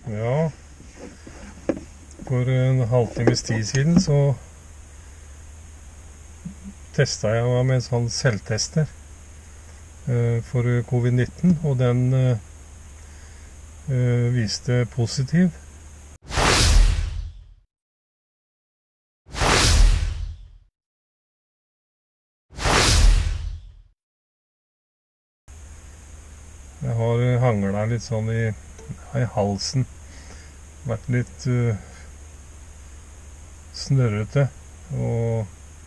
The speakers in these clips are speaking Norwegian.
Ja, for en halvtimes tid siden så testet jeg meg med en sånn selvtester for covid-19, og den viste positiv. Jeg har hanglet litt sånn i halsen, vært litt snørrete, og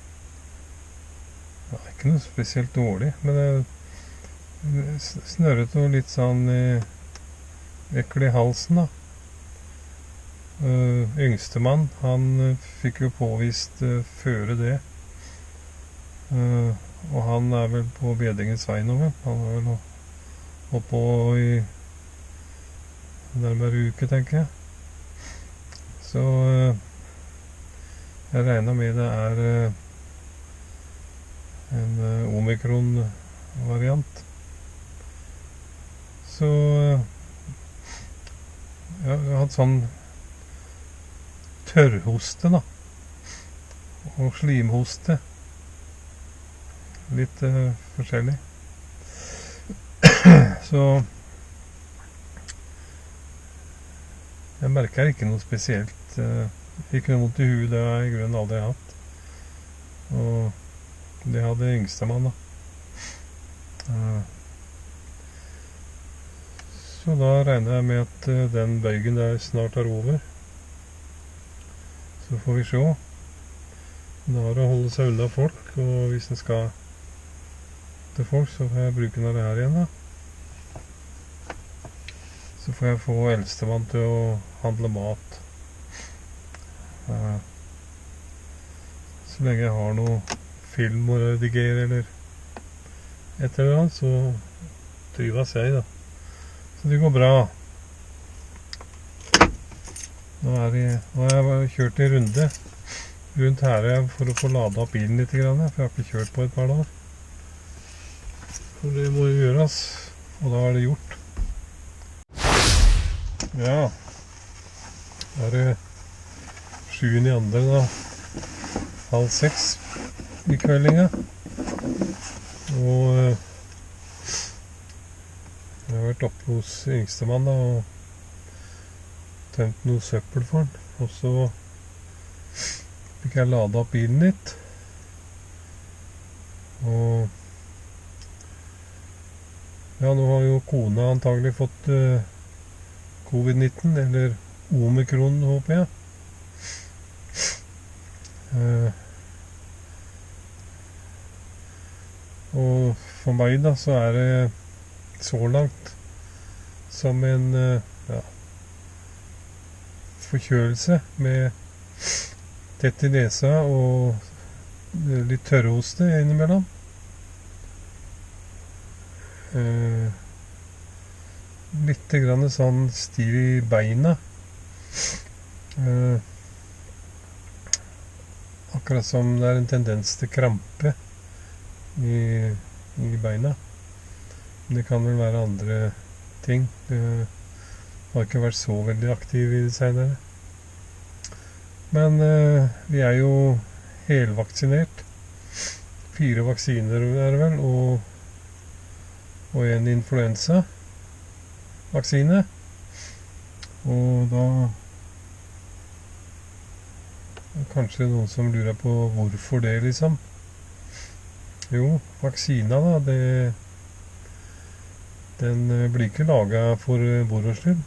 det er ikke noe spesielt dårlig, men snørrete og litt sånn ekkel i halsen da. Yngstemann, han fikk jo påvist føre det, og han er vel på bedringens vei nå, vel. Han er vel holdt på i nærmere uke, tenker jeg. Så jeg regner med det er en omikron-variant. Så jeg har hatt sånn tørrhoste da, og slimhoste. Litt forskjellig. Så jeg merker ikke noe spesielt. Ikke noe vondt i huet, det har jeg i grunnen aldri hatt. Og det hadde yngstemann da. Så da regner jeg med at den bøygen der snart er over. Så får vi se. Da har det å holde seg unna folk, og hvis en skal til folk, så får jeg bruke den her igjen da. Så får jeg få eldstemann til å handle mat. Så lenge jeg har noe film å redigere eller et eller annet, så trives jeg da. Så det går bra. Nå har jeg kjørt en runde rundt her for å få ladet opp bilen litt, for jeg har ikke kjørt på et par dager. For det må jo gjøres, og da er det gjort. Ja, da er det 7.2. da, 5:30 i kveldinga. Og jeg har vært oppe hos yngstemann da, og tømt noe søppel for han. Og så fikk jeg ladet opp bilen litt. Og ja, nå har jo kona antagelig fått covid-19, eller omikron, håper jeg. Og for meg da, så er det så langt som en forkjølelse med tett i nesa og litt tørrhoste innimellom. Litt grann sånn stiv i beina. Akkurat som det er en tendens til krampe i beina. Men det kan vel være andre ting. Jeg har ikke vært så veldig aktiv i det senere. Men vi er jo helvaksinert. 4 vaksiner er det vel, og en influensa vaksine. Og da kanskje noen som lurer på hvorfor det liksom. Jo, vaksina da, den blir ikke laget for moro skyld.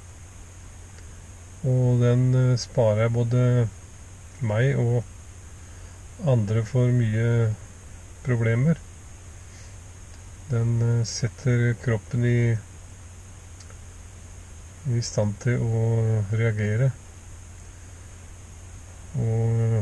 Og den sparer både meg og andre for mye problemer. Den setter kroppen i stand til å reagere. Og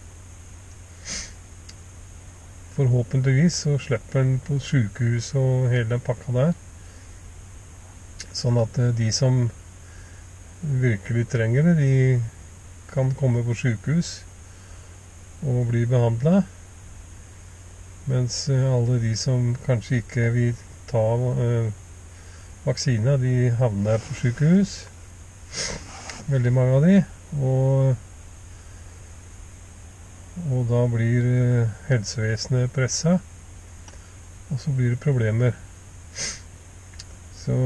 forhåpentligvis så slipper den på sykehus og hele den pakka der. Sånn at de som virkelig trenger det, de kan komme på sykehus og bli behandlet. Mens alle de som kanskje ikke vil ta vaksina, de havner på sykehus. veldig mange av de, og da blir helsevesenet presset, og så blir det problemer. Så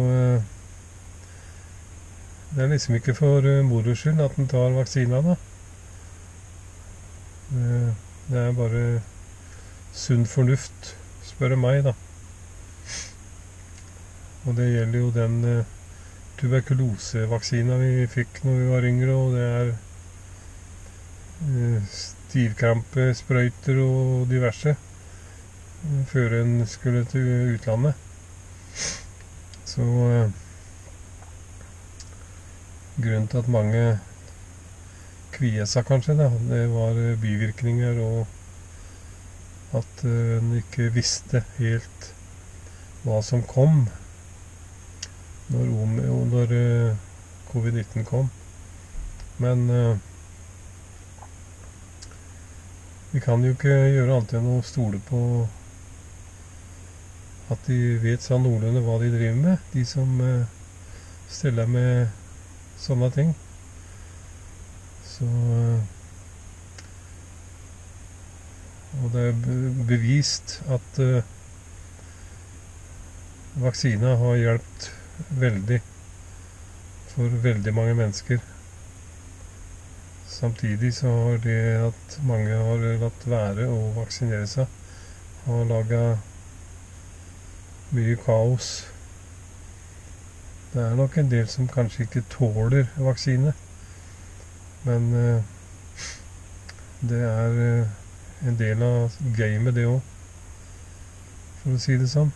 det er liksom ikke for moro skyld at den tar vaksina da. Det er bare sunn fornuft, spør meg da. Og det gjelder jo den tuberkulosevaksina vi fikk når vi var yngre, og det er stivkrampesprøyter og diverse før en skulle til utlandet. Så grunnen til at mange kviet seg kanskje da, det var bivirkninger og at en ikke visste helt hva som kom når covid-19 kom. Men vi kan jo ikke gjøre annet enn å stole på at de vet sånn noenlunde hva de driver med, de som steller med sånne ting. Så og det er bevist at vaksina har hjulpet veldig for veldig mange mennesker. Samtidig så har det at mange har latt være å vaksinere seg, har laget mye kaos. Det er nok en del som kanskje ikke tåler vaksine, men det er en del av gamet det også, for å si det sånn.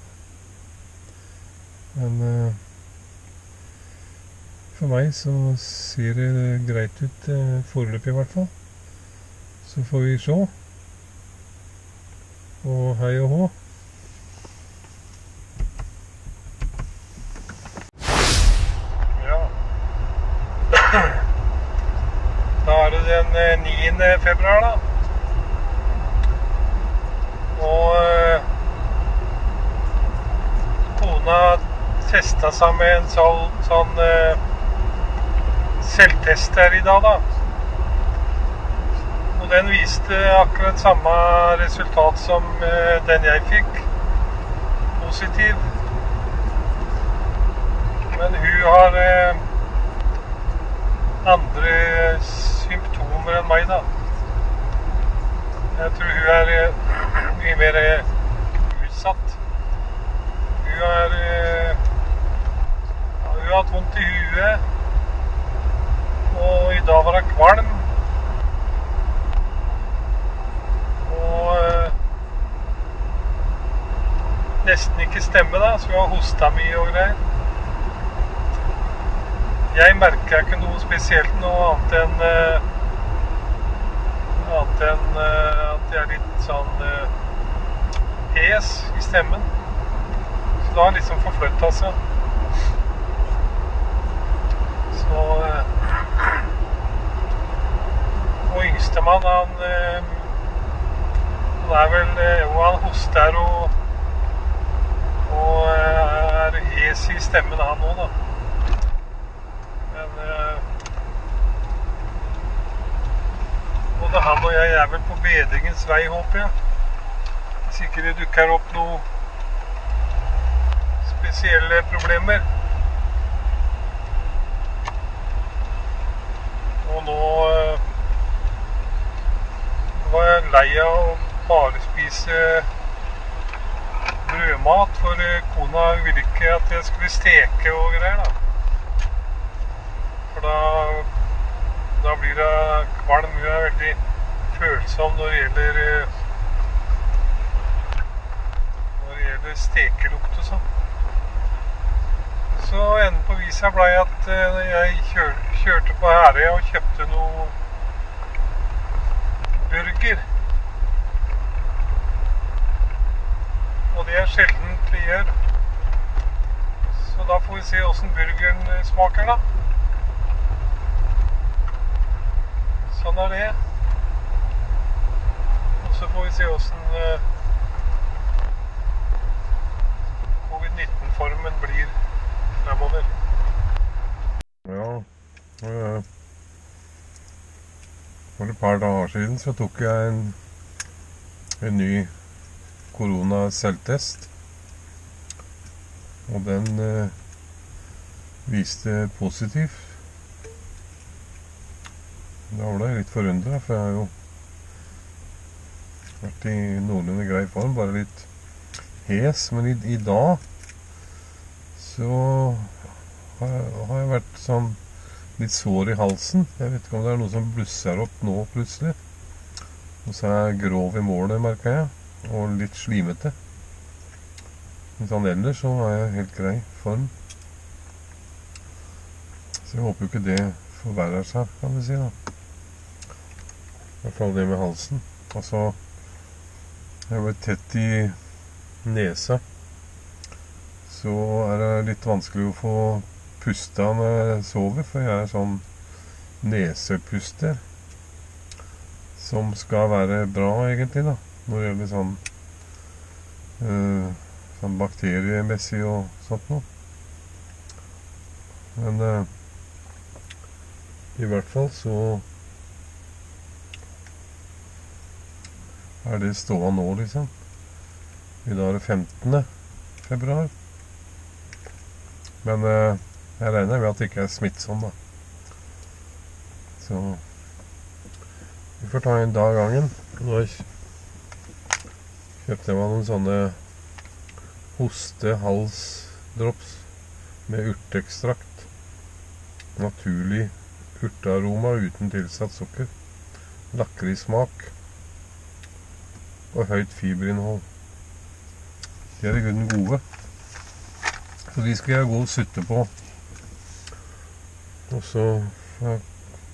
Men for meg så ser det greit ut foreløpig i hvert fall. Så får vi se. Og hei og hå. Ja. Da er det den 9. februar da. Og kona testet seg med en sånn selvtest her i dag da. Og den viste akkurat samme resultat som den jeg fikk. Positiv. Men hun har andre symptomer enn meg da. Jeg tror hun er mye mer utsatt. Hun har hatt vondt i huet, og i dag var hun kvalm. Og nesten ikke stemme da, så hun har hostet mye og greier. Jeg merker ikke noe spesielt noe annet enn at jeg er litt sånn hes i stemmen. Så da har liksom forflyttet seg. Så og yngstemann, han er vel, han hoster og er hes i stemmen han også da. Men både han og jeg er vel på bedringens vei, håper jeg. Hvis ikke det dukker opp noe spesielle problemer. Og nå var jeg lei av å bare spise brødmat, for kona ville ikke at jeg skulle steke og greier da. For da blir det kvalm. Hun er veldig følsom når det gjelder stekelukt og sånn. Så enden på visa ble at jeg kjørte på Herøya og kjøpte noe burger. Og det er sjelden vi gjør. Så da får vi se hvordan burgeren smaker da. Sånn er det. Og så får vi se hvordan covid-19-formen blir fremover. Ja, For et par dager siden så tok jeg en ny korona-selvtest. Og den viste positiv. Da ble jeg litt forundret, for jeg har jo vært i noenlunde grei form, bare litt hes. Men i dag så har jeg vært sånn litt sår i halsen. Jeg vet ikke om det er noe som blusser opp nå plutselig. Og så er jeg grov i målet, merker jeg, og litt slimete. Men sånn ellers så er jeg helt grei form. Så jeg håper jo ikke det forverrer seg, kan vi si da. I hvert fall det med halsen. Altså, jeg ble tett i nesa. Så er det litt vanskelig å få puste når jeg sover, for jeg er sånn nesepuster. Som skal være bra egentlig da, når det gjelder sånn bakteriemessig og sånt noe. Men i hvert fall så er det ståa nå liksom. I dag er det 15. februar. Men jeg regner med at det ikke er smittsom da. Så vi får ta en dag gangen. Nå kjøpte jeg meg noen sånne hoste-hals-drops med urtekstrakt. Naturlig urtearoma uten tilsatt sukker. Lakrismak og høyt fiberinnhold. De er i grunnen gode. Så de skal jeg gå og sutte på. Og så får jeg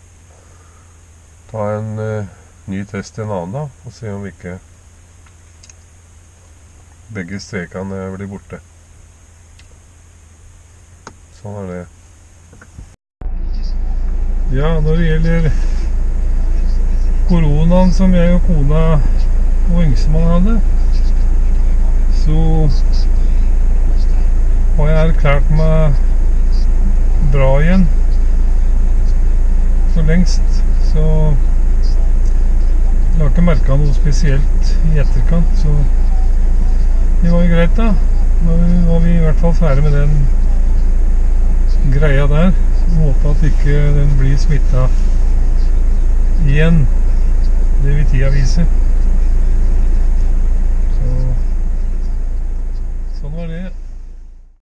ta en ny test en annen dag, og se om ikke begge strekene blir borte. Sånn er det. Ja, når det gjelder koronaen som jeg og kona og yngstemann hadde, så har jeg erklært meg bra igjen for lengst, så jeg har ikke merket noe spesielt i etterkant, så det var jo greit da. Nå var vi i hvert fall ferdig med den greia der. Jeg håper at ikke den blir smittet igjen. Det vil tida vise. Så, sånn var det.